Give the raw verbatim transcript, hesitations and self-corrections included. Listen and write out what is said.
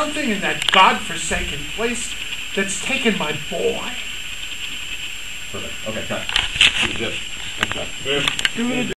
something in that godforsaken place that's taken my boy. Perfect. Okay, cut. Do this. That's cut. Do it.